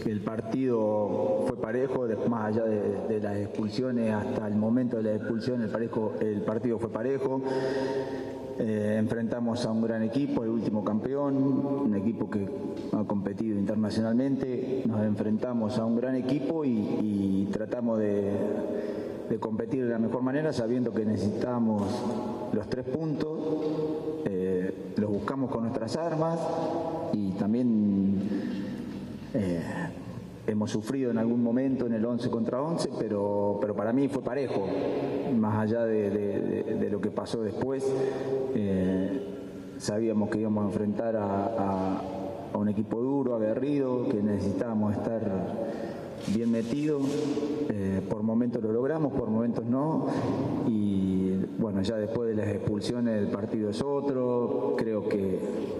el partido fue parejo, más allá de las expulsiones, hasta el momento de la expulsión el partido fue parejo. Enfrentamos a un gran equipo, el último campeón, un equipo que ha competido internacionalmente. Nos enfrentamos a un gran equipo y tratamos de competir de la mejor manera, sabiendo que necesitábamos los 3 puntos. Los buscamos con nuestras armas y también hemos sufrido en algún momento en el 11 contra 11, pero para mí fue parejo, más allá de lo que pasó después. Sabíamos que íbamos a enfrentar a un equipo duro, aguerrido, que necesitábamos estar bien metidos. Por momentos lo logramos, por momentos no, y bueno, ya después de las expulsiones el partido es otro. Creo que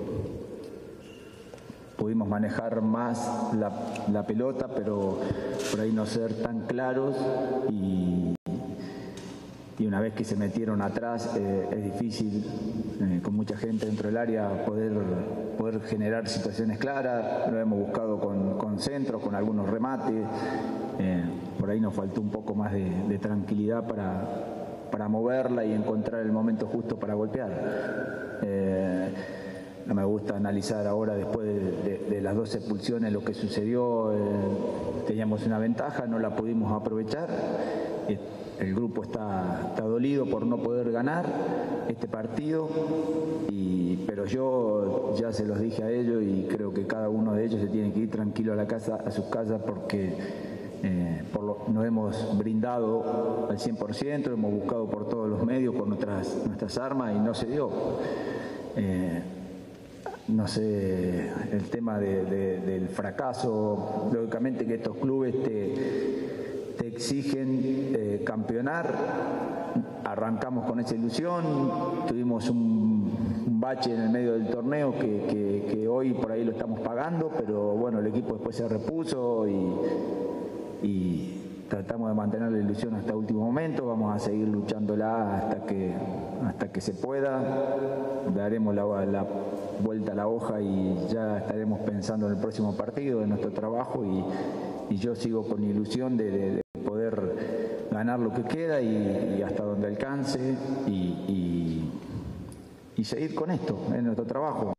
pudimos manejar más la pelota, pero por ahí no ser tan claros, y una vez que se metieron atrás es difícil, con mucha gente dentro del área, poder generar situaciones claras. Lo hemos buscado con centros, con algunos remates. Por ahí nos faltó un poco más de tranquilidad para moverla y encontrar el momento justo para golpear. No me gusta analizar ahora, después de las 2 expulsiones, lo que sucedió. Teníamos una ventaja, no la pudimos aprovechar. El grupo está dolido por no poder ganar este partido, pero yo ya se los dije a ellos, y creo que cada uno de ellos se tiene que ir tranquilo a sus casas, porque nos hemos brindado al 100%, hemos buscado por todos los medios, por nuestras armas, y no se dio. No sé, el tema del fracaso, lógicamente que estos clubes te exigen campeonar. Arrancamos con esa ilusión, tuvimos un bache en el medio del torneo que hoy por ahí lo estamos pagando, pero bueno, el equipo después se repuso y tratamos de mantener la ilusión hasta el último momento. Vamos a seguir luchándola hasta que se pueda. Daremos la vuelta a la hoja y ya estaremos pensando en el próximo partido, en nuestro trabajo, y yo sigo con ilusión de poder ganar lo que queda y hasta donde alcance, y seguir con esto, en nuestro trabajo.